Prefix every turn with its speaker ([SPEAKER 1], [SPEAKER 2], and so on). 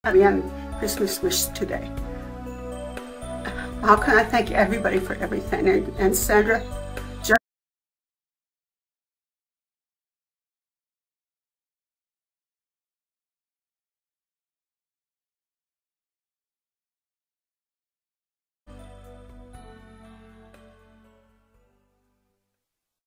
[SPEAKER 1] Christmas wish today. How can I thank everybody for everything? And Sandra,